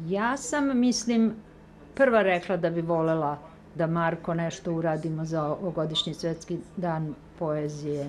Ja sam, mislim, prva rekla da bi volela da Marko nešto uradimo za ovogodišnji svetski dan poezije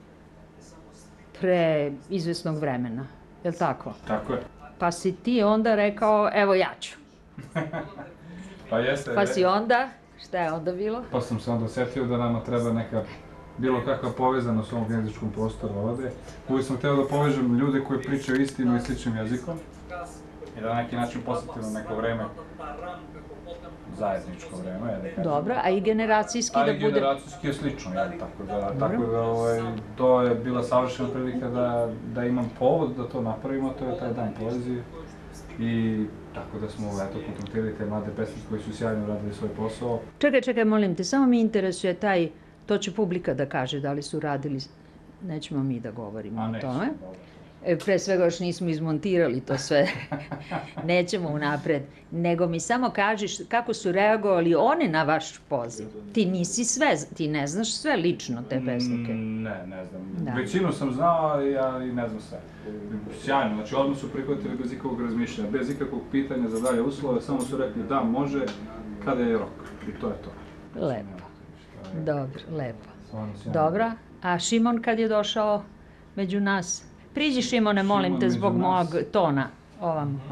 pre izvesnog vremena. Je li tako? Tako je. Pa si ti onda rekao, evo ja ću. Pa jeste. Pa si onda, šta je onda bilo? Pa sam se onda setio da nama treba neka bilo kakva povezanost u ovom jezičkom prostoru ovde. Uvijek sam hteo da povežem ljude koji pričaju istim i sličnim jezikom i da na neki način posvetimo neko vreme, zajedničko vreme, da kažem. Dobro, a i generacijski da bude... A i generacijski je slično, jel? Tako da to je bila savršena prilika da imam povod da to napravimo, to je taj dan poezije. I tako da smo, eto, kontaktirali te mlade pesnike koji su sjajno radili svoj posao. Čekaj, molim te, samo mi interesuje taj, to će publika da kaže da li su radili, nećemo mi da govorimo o tome. Pre svega još nismo izmontirali to sve, nećemo unapred, nego mi samo kažiš kako su reagovali oni na vaš poziv. Ti nisi sve, ti ne znaš sve lično te pesnike. Ne znam. Većinu sam znao, ali ja i ne znam sve. Sjajno, znači odmah su prihvatili bez ikakvog razmišljanja, bez ikakvog pitanja za dalje uslove, samo su rekli da, može, kada je rok. I to je to. Lepo. Dobro, lepo. Dobro, a Šimon kad je došao među nas? Priđi, Šimone, molim te, zbog mog tona ovam.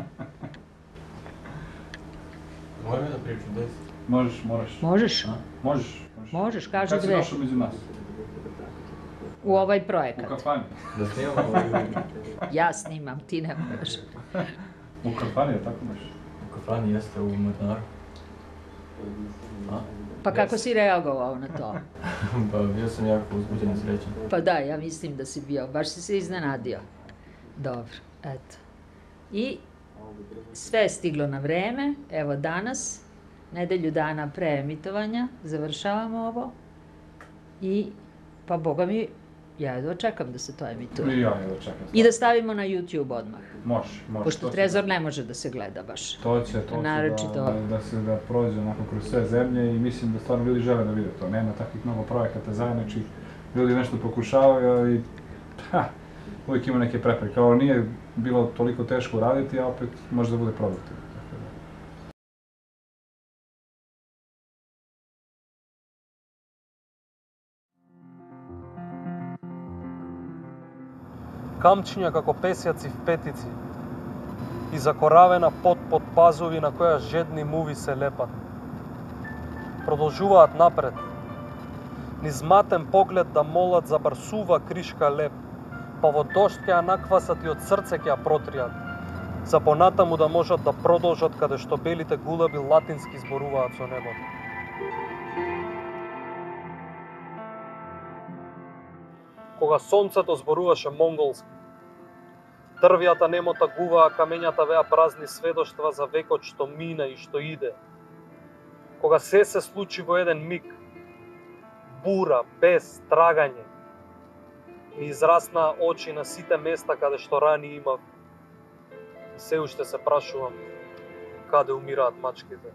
Moram da pričam 10? Možeš. Možeš? Možeš, kaži dve. Kad si došao među nas? U ovaj projekat. U kafani. Da snimamo ovaj video. Ja snimam, ti ne moraš. U kafani, je tako možeš? U kafani jeste u Mornaru. Pa kako si reagovao na to? Pa bio sam jako uzbuđen i srećan. Pa da, ja mislim da si bio, baš si se iznenadio. Dobro, eto. I sve je stiglo na vreme, evo danas, nedelju dana pre emitovanja, završavamo ovo. I, pa boga mi, ja jedva čekam da se to emituje. I ja jedva čekam. I da stavimo na YouTube odmah. Može. Pošto Trezor ne može da se gleda baš. To će da prođe onako kroz sve zemlje i mislim da stvarno ljudi žele da vide to. Nema takvih mnogo projekata zajedničkih, ljudi nešto pokušavaju i uvijek ima neke prepreke. Ovo nije bilo toliko teško raditi, a opet može da bude produktivno. Камчиња како песјаци в петици и закоравена под пазови на која жедни муви се лепат. Продолжуваат напред. Низ матен поглед да молат за барсува кришка леп, па во дожд ќе ја наквасат и од срце ќе ја протријат, за понатаму да можат да продолжат каде што белите гулаби латински зборуваат со небото. Кога сонцето зборуваше монголски, дрвјата немо тагуваа, камењата беа празни сведоштва за векот што мина и што иде. Кога се случи во еден миг, бура, без трагање, ми израснаа очи на сите места каде што рани имав. Се уште се прашувам каде умираат мачките.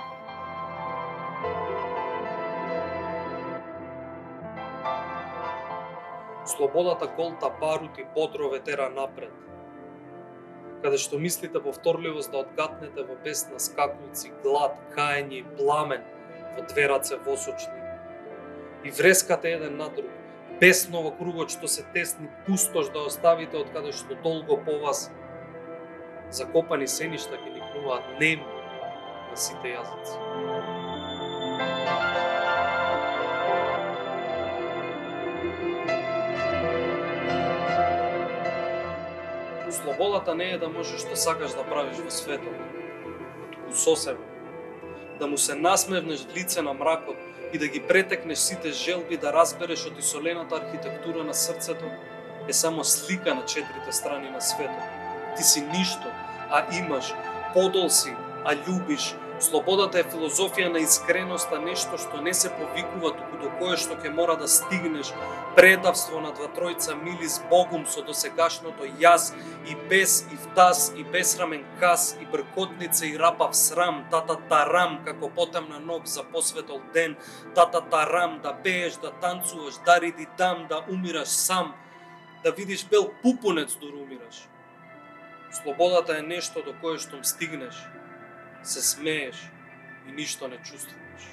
Слободата голта барути бодро ветера напред, каде што мислите повторливост да одгатнете во бесна скакулци, глад, каење и пламен во две раце восочни. И врескате еден на друг, бесно во кругот што се тесни, пустош да оставите од каде што долго по вас закопани сеништа ќе никнуваат неми на сите јазици. Слободата не е да можеш што сакаш да правиш во светот, туку со себе. Да му се насмевнеш лице на мракот и да ги претекнеш сите желби, да разбереш од исолената архитектура на срцето е само слика на четирите страни на светот. Ти си ништо, а имаш, подол си, а љубиш. Слободата е филозофија на искреноста, нешто што не се повикува, туку до кое што ќе мора да стигнеш. Предавство на 2-3 мили с Богум со досегашното јас, и без и втас, и безсрамен кас, и бркотница и рапав срам, тата-тарам, како потемна ног за посветол ден, тата-тарам, да пееш, да танцуваш, да риди дам, да умираш сам, да видиш бел пупунец дори умираш. Слободата е нешто до кое што стигнеш, се смееш и ништо не чувствуваш.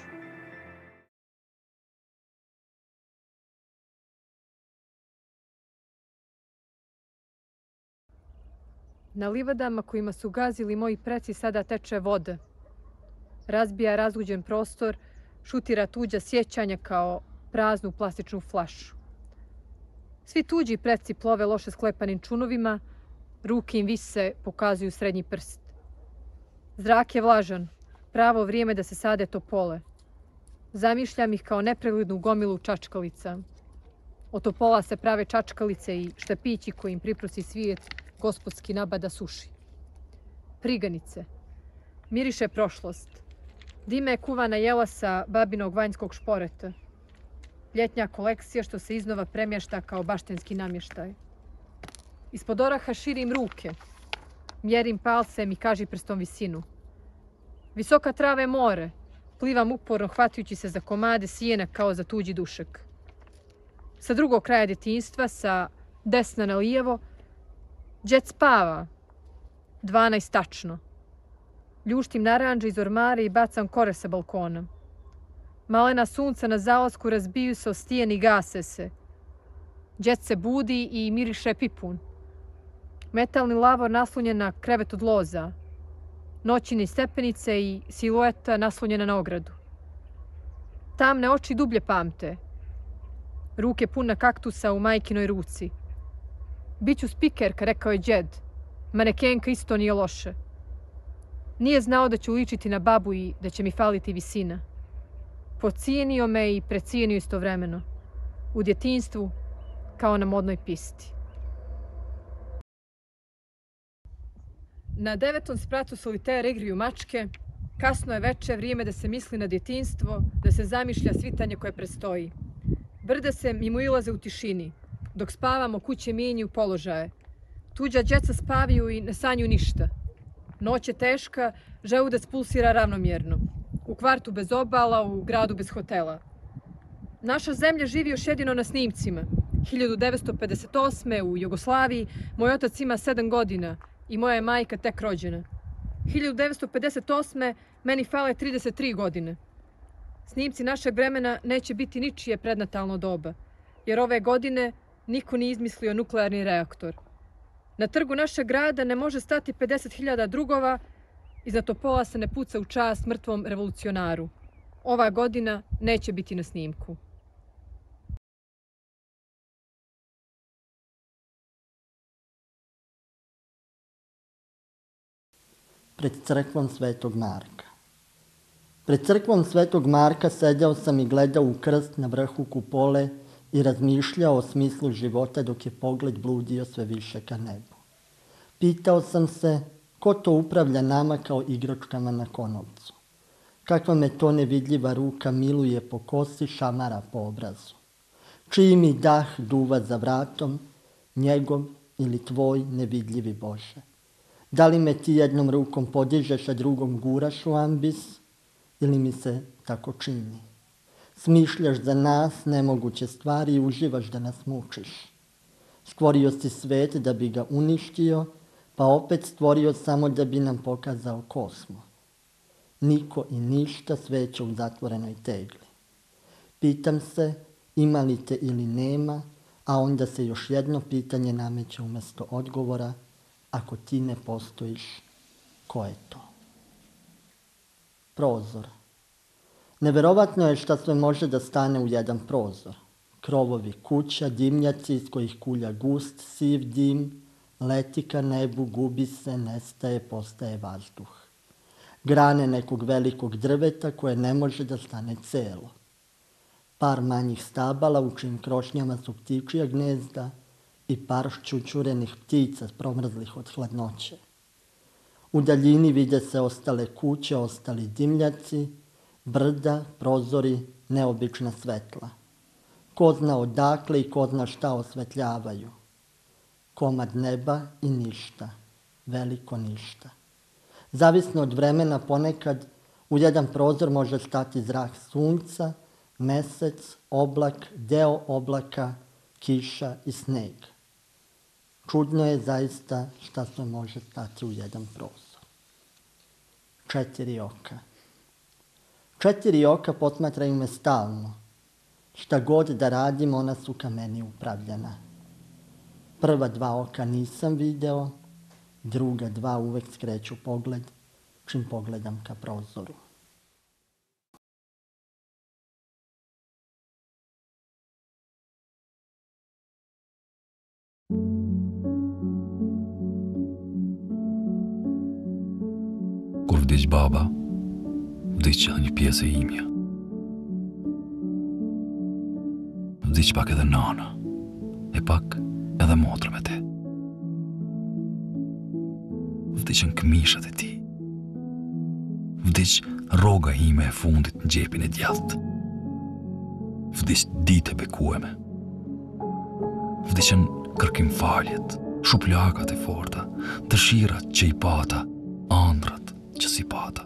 Na livadama kojima su gazili moji preci sada teče voda. Razbija razluđen prostor, šutira tuđa sjećanja kao praznu plastičnu flašu. Svi tuđi preci plove loše sklepanim čunovima, ruke im vise, pokazuju srednji prst. Zrak je vlažan, pravo vrijeme da se sade topole. Zamišljam ih kao nepreglednu gomilu čačkalica. Od topola se prave čačkalice i štapići koji im priprosi svijet gospodski nabada suši. Priganice. Miriše prošlost. Dime je kuvana jela sa babinog vanjskog šporeta. Ljetnja kolekcija što se iznova premješta kao baštenski namještaj. Ispod oraha širim ruke. Mjerim palcem i kaži prstom visinu. Visoka trava je more. Plivam uporno hvatajući se za komade sijena kao za tuđi dušek. Sa drugog kraja djetinjstva, sa desna na lijevo, đec spava. 12 tačno. Ljuštim naranđe iz ormara i bacam kore sa balkona. Malena sunca na zalasku razbiju se o stijen i gase se. Đec se budi i miriše pipun. Metalni lavor naslonjen na krevet od loza. Noćine stepenice i silueta naslonjena na ogradu. Tamne oči dublje pamte. Ruke puna kaktusa u majkinoj ruci. Biću spikerka, rekao je đed. Manekenka isto nije loše. Nije znao da ću ličiti na babu i da će mi faliti visina. Podcijenio me i precijenio istovremeno. U djetinjstvu, kao na modnoj pisti. Na 9. spratu solitera igraju mačke. Kasno je veče, vrijeme da se misli na djetinjstvo, da se zamišlja svitanje koje predstoji. Brda se mimoilaze u tišini. Dok spavamo, kuće mijenjaju položaje. Tuđa djeca spavaju i ne sanju ništa. Noć je teška, želudac pulsira ravnomjerno. U kvartu bez obala, u gradu bez hotela. Naša zemlja živi još jedino na snimcima. 1958. u Jugoslaviji moj otac ima 7 godina i moja je majka tek rođena. 1958. meni fale 33 godine. Snimci našeg vremena neće biti ničije prednatalno doba, jer ove godine niko nije izmislio nuklearni reaktor. Na trgu našeg grada ne može stati 50.000 drugova, iza topola se ne puca u čast mrtvom revolucionaru. Ova godina neće biti na snimku. Pred crkvom Svetog Marka. Pred crkvom Svetog Marka sedjao sam i gledao u krst na vrhu kupole i razmišljao o smislu života dok je pogled bludio sve više ka nebu. Pitao sam se ko to upravlja nama kao igračkama na konopcu. Kakva me to nevidljiva ruka miluje po kosi, šamara po obrazu. Čiji mi dah duva za vratom, njegov ili tvoj nevidljivi Bože. Da li me ti jednom rukom podižeš, a drugom guraš u ambis, ili mi se tako čini? Smišljaš za nas nemoguće stvari i uživaš da nas mučiš. Stvorio si svet da bi ga uništio, pa opet stvorio samo da bi nam pokazao ko smo. Niko i ništa, sveće u zatvorenoj tegli. Pitam se ima li te ili nema, a onda se još jedno pitanje nameće umjesto odgovora. Ako ti ne postojiš, ko je to? Prozor. Neverovatno je šta sve može da stane u jedan prozor. Krovovi kuća, dimnjaci iz kojih kulja gust, siv dim, leti ka nebu, gubi se, nestaje, postaje vazduh. Grane nekog velikog drveta koje ne može da stane celo. Par manjih stabala u čijim krošnjama su ptičija gnezda i par šćućurenih ptica promrzlih od hladnoće. U daljini vide se ostale kuće, ostali dimljaci, brda, prozori, neobična svetla. Ko zna odakle i ko zna šta osvetljavaju. Komad neba i ništa, veliko ništa. Zavisno od vremena ponekad u jedan prozor može stati zrak sunca, mesec, oblak, deo oblaka, kiša i sneg. Čudno je zaista šta sve može stati u jedan prostor. 4 oka. 4 oka posmatraju me stalno. Šta god da radim, ona su ka meni upravljena. Prva 2 oka nisam video, druga 2 uvek skreću pogled čim pogledam ka prozoru. Kur vdiq baba, vdiq edhe një pjesë e imja. Vdiq pak edhe nana, e pak edhe motra me te. Vdiqën këmishat e ti. Vdiq roga ime e fundit në gjepin e djathtë. Vdiq ditë e bekueme. Vdiqën kërkim faljet, shuplakat e forta, dëshirat që i pata, andrat që si pata.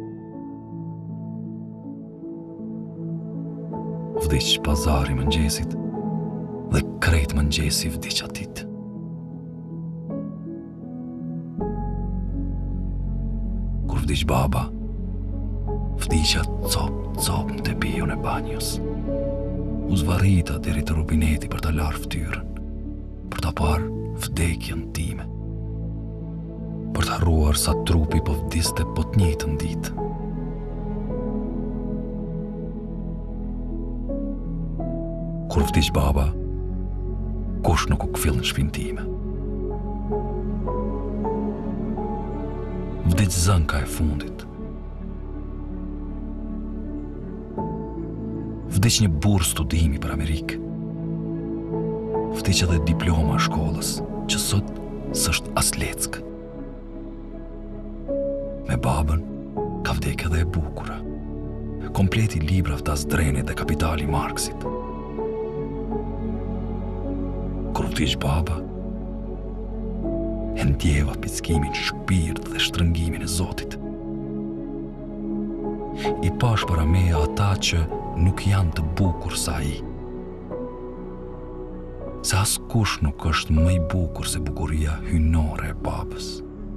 Vdiq pazari mëngjesit dhe krejt mëngjesi vdiq atit. Kur vdiq baba, vdiqa cop në tepion e banjës. U zvarita deri të robineti për ta larë ftyrën, për ta parë vdekjen time, për ta harruar sa trupi po vdiste po të njëjtën ditë. Kur vdiq baba, kush nuk u kfill në shpinë time. Vdiq zënka e fundit. Vdiq një burë studimi për Amerikë. Vdiq edhe diploma e shkollës, që sot s'është as leckë. Me babën, ka vdek edhe e bukura. Kompleti libra vtas Drenit dhe Kapitali Marksit. Kur vdiq baba, e ndjeva pickimin shpirt dhe shtrëngimin e Zotit. I pash para meja ata që nuk janë të bukur sa ai. Se askush nuk është më i bukur se bukuria hynore e babës.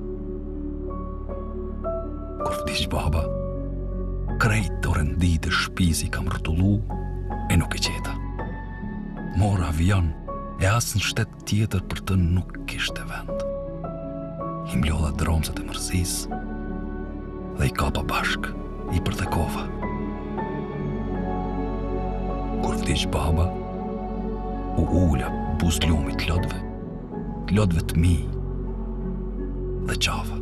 Kur vdiq baba, krejt të rendit e shpisi kam rrotullu e nuk e qeta. Mora avion e asë në shtet tjetër për të nuk kishte vend. I mlodha dromset e mërzis dhe i kapa bashk, i përthekova. Kur vdiq baba, u ulla buz lumit lodhve të mi dhe qava.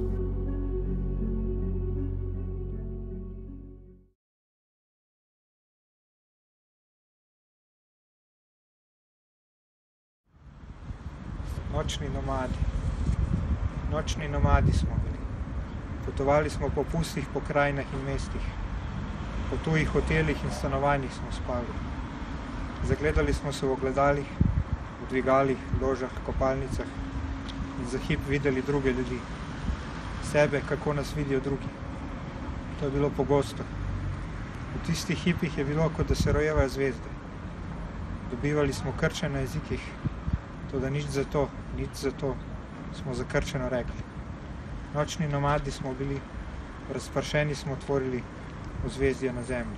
Noćni nomadi. Noćni nomadi smo bili. Putovali smo po pustih pokrajinah in mestih. Po tujih hotelih in stanovanjih smo spali. Zagledali smo se v ogledalih, v dvigalih, ložah, kopalnicah in za hip videli druge ljudi. Sebe, kako nas vidijo drugi. To je bilo pogosto. V tistih hipih je bilo, kot da se rojevajo zvezde. Dobivali smo krče na jezikih, toda nič za to smo zakrčeno rekli. Nočni nomadi smo bili, razpršeni smo tvorili ozvezdje na zemlji.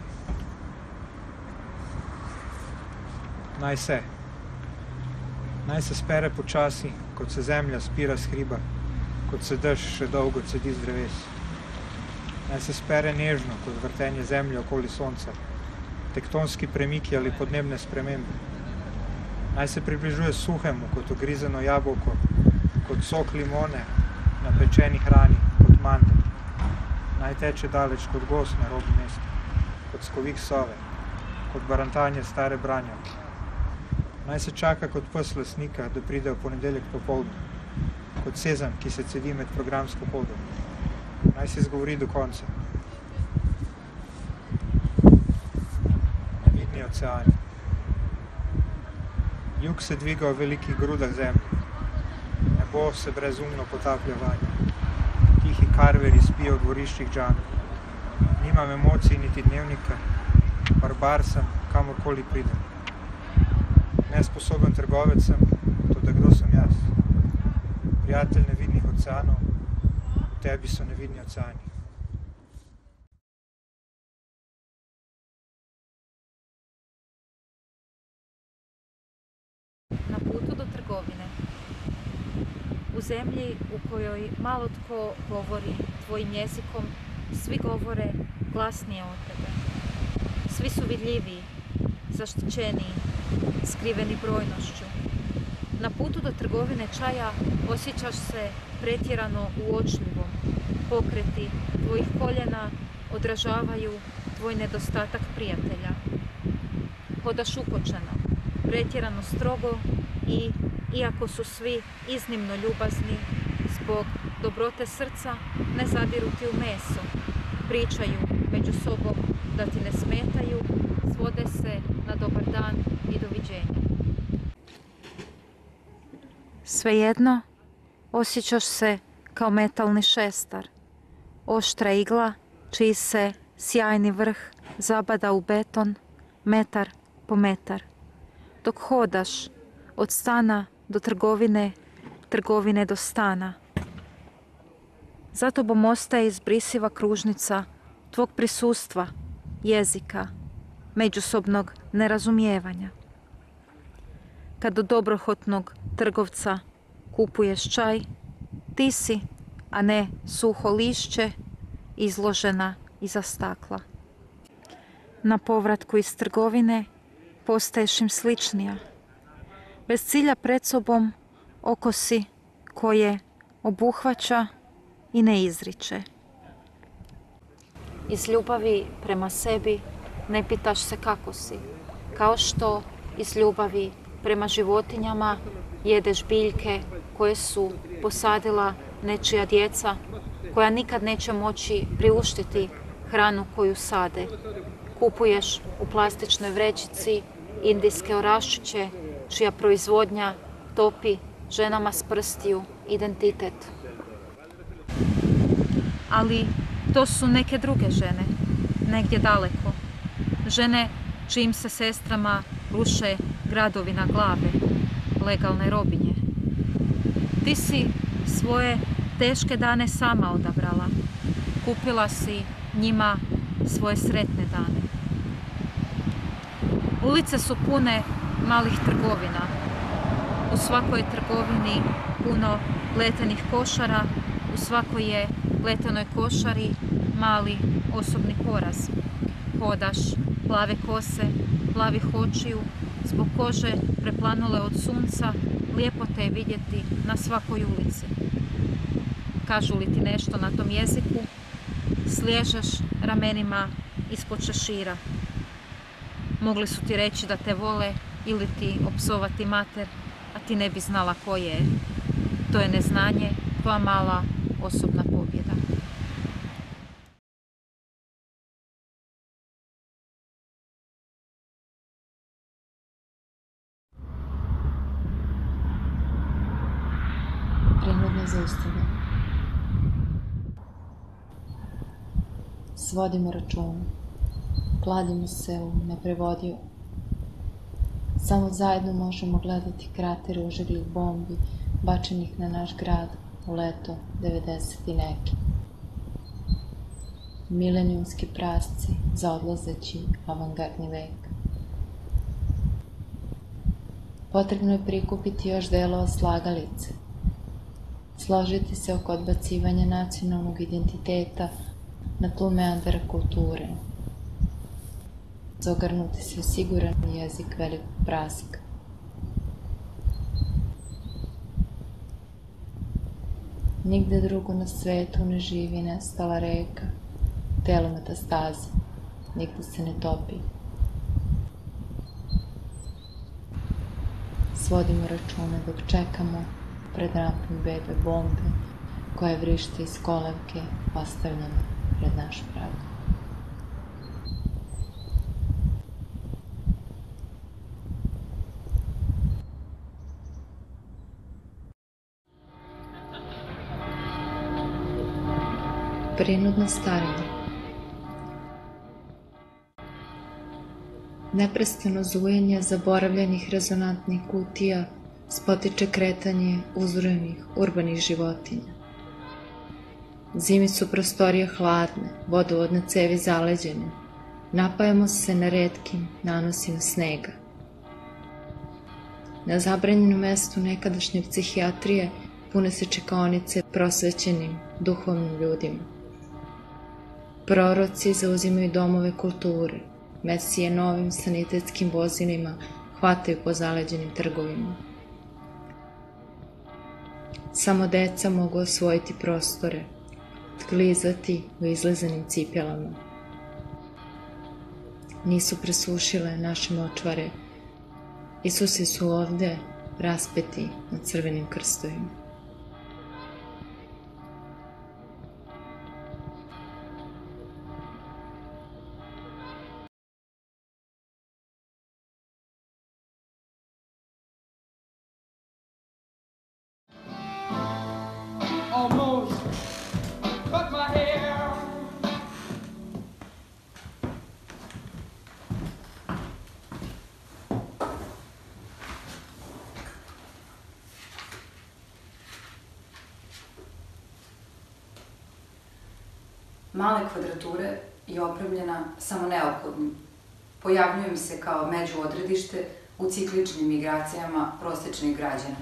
Naj se spere počasi, kot se zemlja spira s hriba, kot se dež še dolgo cedi z dreves. Naj se spere nežno, kot vrtenje zemlje okoli sonca, tektonski premiki ali podnebne spremembe. Naj se približuje suhemu, kot ogrizeno jabolko, kot sok limone na pečeni hrani, kot mandl. Naj teče daleč kot gos na robu mesta, kot skovik sove, kot barantanje stare branjavke. Naj se čaka kot pes lastnika, da pride v ponedeljek popoldne, kot sezam, ki se cedi med programsko hodo. Naj se izgovori do konca. Nevidni oceani. Jug se dviga v velikih grudah zemlje. Nebo se brezumno potaplja vanje. Tihi karveri spijo v dvoriščih džanov. Nimam emocij niti dnevnika. Barbar sem, kamorkoli pridem. Nesposoben trgovec sem, toda kdo sem jaz? prijatelj nevidnih oceanov, u tebi su nevidni oceani. Na putu do trgovine, u zemlji u kojoj malo tko govori tvojim jezikom, svi govore glasnije od tebe. Svi su vidljiviji, zaštićeniji, skriveni brojnošću. Na putu do trgovine čaja osjećaš se pretjerano uočljivom. Pokreti tvojih koljena odražavaju tvoj nedostatak prijatelja. Hodaš ukočeno, pretjerano strogo i, iako su svi iznimno ljubazni, zbog dobrote srca ne zadiru ti u meso. Pričaju među sobom da ti ne smetaju, svode se na dobar dan i doviđenja. Svejedno, osjećaš se kao metalni šestar, oštra igla čiji se sjajni vrh zabada u beton metar po metar. Dok hodaš od stana do trgovine, trgovine do stana. Za tobom ostaje izbrisiva kružnica tvog prisustva, jezika, međusobnog nerazumijevanja. Kad od dobrohotnog trgovca kupuješ čaj, ti si, a ne suho lišće, izložena iza stakla. Na povratku iz trgovine postaješ im sličnija. Bez cilja pred sobom oko si koje obuhvaća i ne izriče. Iz ljubavi prema sebi ne pitaš se kako si, kao što iz ljubavi prema životinjama jedeš biljke koje su posadila nečija djeca, koja nikad neće moći priuštiti hranu koju sade. Kupuješ u plastičnoj vrećici indijske oraščiće, čija proizvodnja topi ženama s prstiju identitet. Ali to su neke druge žene, negdje daleko. Žene čijim se sestrama ruše gradovi na glave, legalne robinje. Ti si svoje teške dane sama odabrala. Kupila si njima svoje sretne dane. Ulice su pune malih trgovina. U svakoj je trgovini puno pletenih košara, u svakoj je pletenoj košari mali osobni poraz. Hodaš plave kose, plavih očiju, zbog kože preplanule od sunca, lijepo te je vidjeti na svakoj ulici. Kažu li ti nešto na tom jeziku, sliježeš ramenima ispod šešira. Mogli su ti reći da te vole ili ti opsovati mater, a ti ne bi znala koje je. To je neznanje, tvoja mala osobna pobjeda. Prinudno zaustavljanje. Svodimo račune. Kladimo se u neprevodiju. Samo zajedno možemo gledati kratere ožiglih bombi bačenih na naš grad u leto 90 i neki. Milenijumski prasci za odlazeći avangardni vek. Potrebno je prikupiti još delova slagalice. Složiti se oko odbacivanja nacionalnog identiteta na tlu meandara kulture. Zagrnuti se u siguran jezik velikog praska. Nigde drugo na svetu ne živi nestala reka, telo metastaze, nigde se ne topi. Svodimo račune dok čekamo pred rampom bebe bombe koja vrišti iz kolevke ostavljene pred naš prag. Prinudno starenje. Neprestano zujanje zaboravljenih rezonantnih kutija spotiče kretanje uzorenih urbanih životinja. Zimi su prostorije hladne, vodovodne cevi zaleđene, napajamo se na retkim nanosima snega. Na zabranjenom mestu nekadašnje psihijatrije pune se čekaonice prosvećenim duhovnim ljudima. Proroci zauzimaju domove kulture, mesije novim sanitetskim vozilima hvataju po zaleđenim trgovima. Samo deca mogu osvojiti prostore, glizati u izlezanim cipelama. Nisu presušile naše močvare, Isusi su ovde raspeti na crvenim krstovima. Almost cut my hair. Male kvadrature je opremljena samo neophodnim. Pojavljujem se kao međuodredište u cikličnim migracijama prosječnih građana.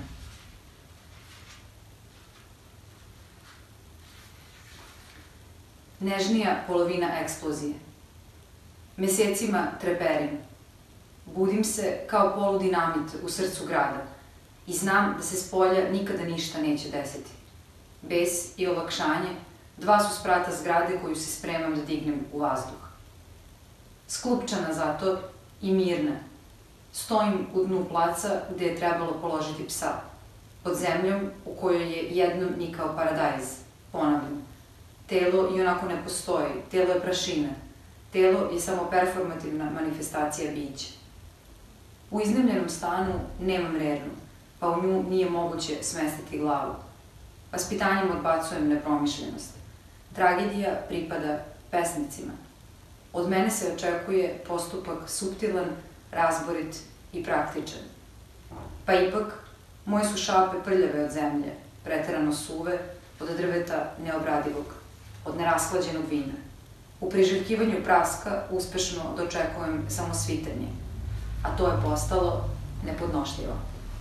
Nežnija polovina eksplozije. Mesecima treperim. Budim se kao poludinamit u srcu grada i znam da se s polja nikada ništa neće desiti. Bes i olakšanje, dva su sprata zgrade koju se spremam da dignem u vazduh. Sklupčana zato i mirna. Stojim u dnu placa gde je trebalo položiti psa, pod zemljom u kojoj je jednom nikao paradajz, ponavljam. Telo i onako ne postoji, telo je prašina, telo je samo performativna manifestacija bića. U iznajmljenom stanu nemam rernu, pa u nju nije moguće smestiti glavu. Vaspitanjem odbacujem nepromišljenost. Tragedija pripada pesnicima. Od mene se očekuje postupak suptilan, razborit i praktičan. Pa ipak, moje su šape prljave od zemlje, preterano suve, od drveta neobradivog, od nerashlađenog vina. U priželjkivanju praska uspešno dočekujem samo svitanje, a to je postalo nepodnošljivo.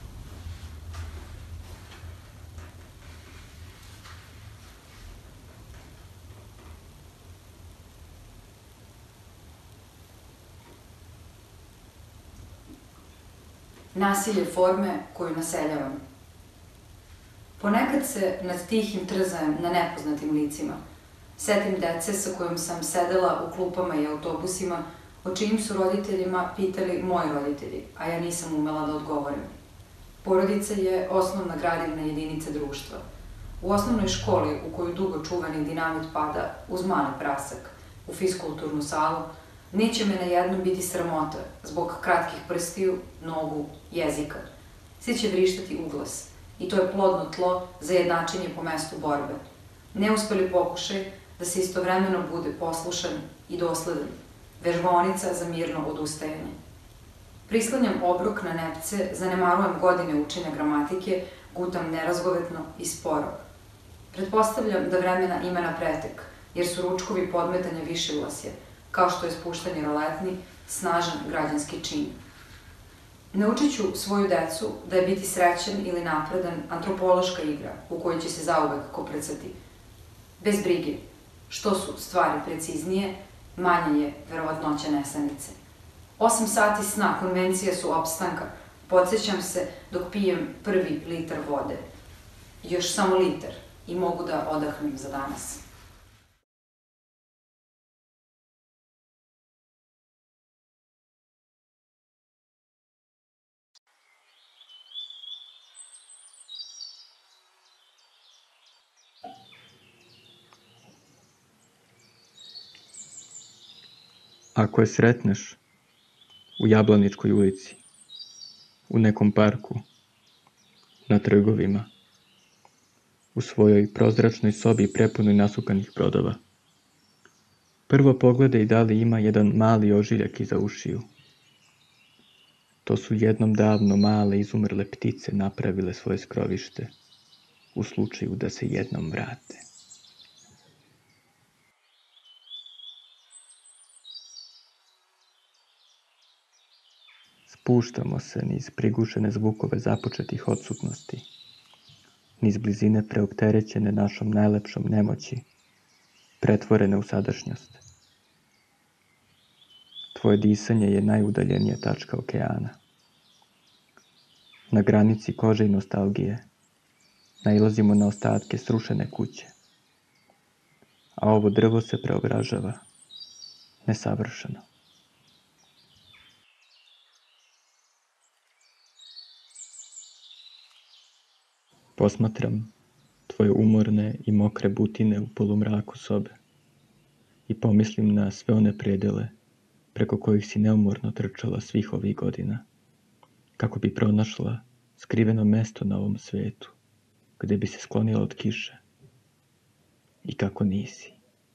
Nasilje forme koju naseljavam. Ponekad se nad tihim trzajem na nepoznatim licima. Setim dece sa kojom sam sedela u klupama i autobusima, o čijim su roditeljima pitali moji roditelji, a ja nisam umela da odgovorim. Porodica je osnovna gradivna jedinica društva. U osnovnoj školi u koju dugo čuvani dinamit pada uz mali prasak, u fiskulturnu salu, neće me na jednom biti sramota zbog kratkih prstiju, nogu, jezika. Svi će vrištati uglas i to je plodno tlo za jednačenje po mestu borbe. Neuspeli pokušaj da se istovremeno bude poslušan i dosledan, vežbaonica za mirno odustajanje. Prislanjam obrok na nepce, zanemarujem godine učenja gramatike, gutam nerazgovetno i sporo. Pretpostavljam da vremena ima na pretek, jer su ručkovi podmetanja višivlasje, kao što je spuštanje roletni, snažan građanski čin. Naučit ću svoju decu da je biti srećan ili napredan antropološka igra u kojoj će se zauvek koprecati. Bez brige, što su stvari preciznije, manja je verovatnoća nesanice. 8 sati sna konvencija su opstanka, podsjećam se dok pijem prvi litar vode. Još samo litar i mogu da odahnem za danas. Ako je sretneš u Jablaničkoj ulici, u nekom parku, na trgovima, u svojoj prozračnoj sobi prepunoj nasukanih brodova, prvo pogledaj da li ima jedan mali ožiljak iza ušiju. To su jednom davno male izumrle ptice napravile svoje skrovište, u slučaju da se jednom vrate. Spuštamo se niz prigušene zvukove započetih odsutnosti, niz blizine preopterećene našom najlepšom nemoći, pretvorene u sadašnjost. Tvoje disanje je najudaljenija tačka okeana. Na granici kože i nostalgije nailazimo na ostatke srušene kuće, a ovo drvo se preobražava, nesavršeno. Posmatram tvoje umorne i mokre butine u polumraku sobe i pomislim na sve one predele preko kojih si neumorno trčala svih ovih godina, kako bi pronašla skriveno mesto na ovom svetu, gde bi se sklonila od kiše. I kako nisi.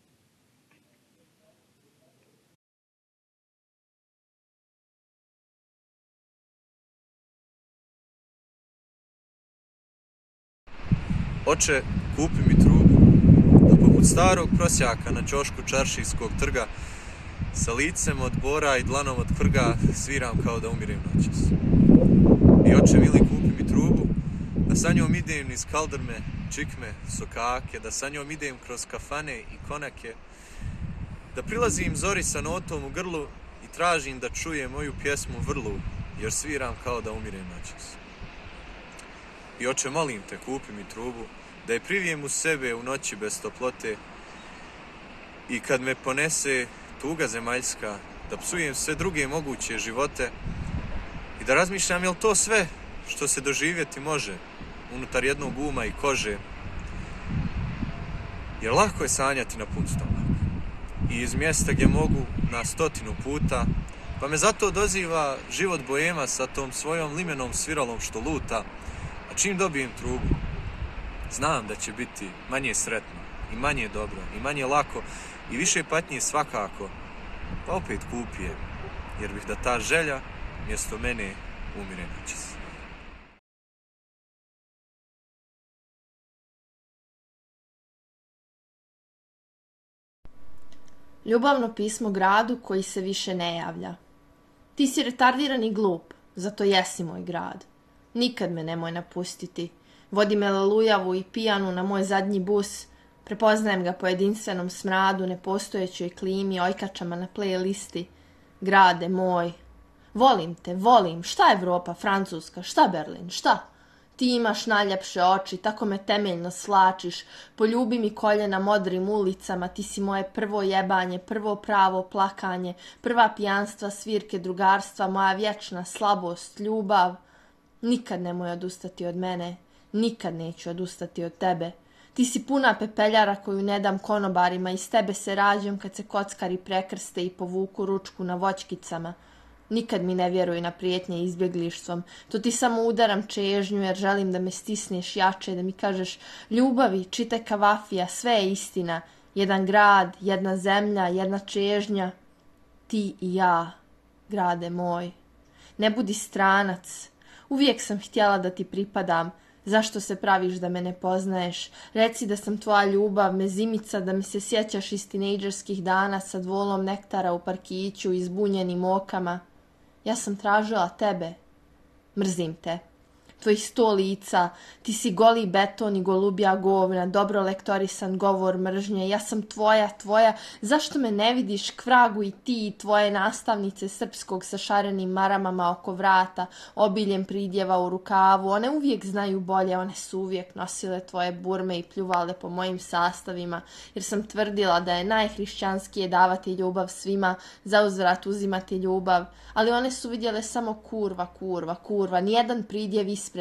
Oče, kupi mi trubu, da poput starog prosjaka na ćošku Čaršijskog trga, sa licem od bora i dlanom od kvrga, sviram kao da umirem noćas. I oče mili, kupi mi trubu, da sa njom idem niz kaldrme, čikme, sokake, da sa njom idem kroz kafane i konake, da prilazim zori sa notom u grlu i tražim da čuje moju pjesmu vrlu, jer sviram kao da umirem noćas. I oče, molim te, kupi mi trubu, da je privijem u sebe u noći bez toplote i kad me ponese tuga zemaljska, da psujem sve druge moguće živote i da razmišljam jel to sve što se doživjeti može unutar jednog uma i kože, jer lako je sanjati na pun stomak i iz mjesta gdje mogu na 100 puta, pa me zato doziva život boema sa tom svojom limenom sviralom što luta. A čim dobijem trubu, znam da će biti manje sretno i manje dobro i manje lako i više patnje svakako, pa opet kupi je, jer bih da ta želja mjesto mene umire noćas. Ljubavno pismo gradu koji se više ne javlja. Ti si retardiran i glup, zato jesi moj grad. Nikad me nemoj napustiti. Vodi me lalujavu i pijanu na moj zadnji bus. Prepoznajem ga po jedinstvenom smradu, nepostojećoj klimi, ojkačama na playlisti. Grade moj. Volim te, volim. Šta Evropa, Francuska, šta Berlin, šta? Ti imaš najljepše oči, tako me temeljno slačiš. Poljubi mi koljena modrim ulicama, ti si moje prvo jebanje, prvo pravo plakanje, prva pijanstva, svirke, drugarstva, moja vječna slabost, ljubav. Nikad nemoj odustati od mene, nikad neću odustati od tebe. Ti si puna pepeljara koju ne dam konobarima, iz tebe se rađam kad se kockari prekrste i povuku ručku na voćkicama. Nikad mi ne vjeruj na prijetnje izbjeglištvom, to ti samo udaram čežnju jer želim da me stisneš jače, da mi kažeš ljubavi, čitaj Kavafija, sve je istina. Jedan grad, jedna zemlja, jedna čežnja. Ti i ja, grade moj. Ne budi stranac. Uvijek sam htjela da ti pripadam. Zašto se praviš da me ne poznaješ? Reci da sam tvoja ljubav, mezimica, da mi se sjećaš iz tinejdžerskih dana sa dvolom nektara u parkiću i zbunjenim okama. Ja sam tražila tebe. Mrzim te. Tvojih 100 lica, ti si goli beton i golubja govna, dobro lektorisan govor mržnje, ja sam tvoja, zašto me ne vidiš, kvragu i ti i tvoje nastavnice srpskog sa šarenim maramama oko vrata, obiljem pridjeva u rukavu, one uvijek znaju bolje, one su uvijek nosile tvoje burme i pljuvale po mojim sastavima, jer sam tvrdila da je najhrišćanskije davati ljubav svima, zauzvrat uzimati ljubav, ali one su vidjele samo kurva, nijedan pridjev ispred.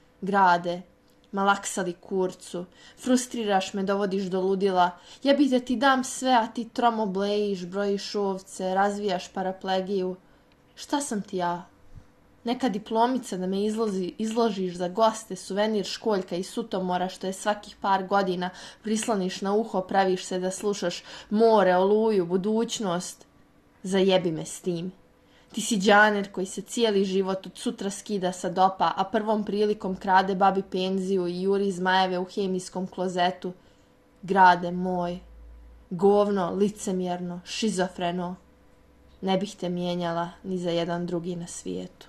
Grade, malaksali kurcu, frustriraš me, dovodiš do ludila. Ja bih da ti dam sve, a ti tromo blejiš, brojiš ovce, razvijaš paraplegiju. Šta sam ti ja? Neka diplomica da me izložiš za goste, suvenir školjka i sutomora što je svakih par godina, prisloniš na uho, praviš se da slušaš more, oluju, budućnost. Zajebi me s tim. Ti si džaner koji se cijeli život od sutra skida sa dopa, a prvom prilikom krade babi penziju i juri zmajeve u hemijskom klozetu. Grade moj, govno, licemjerno, šizofreno, ne bih te mijenjala ni za jedan drugi na svijetu.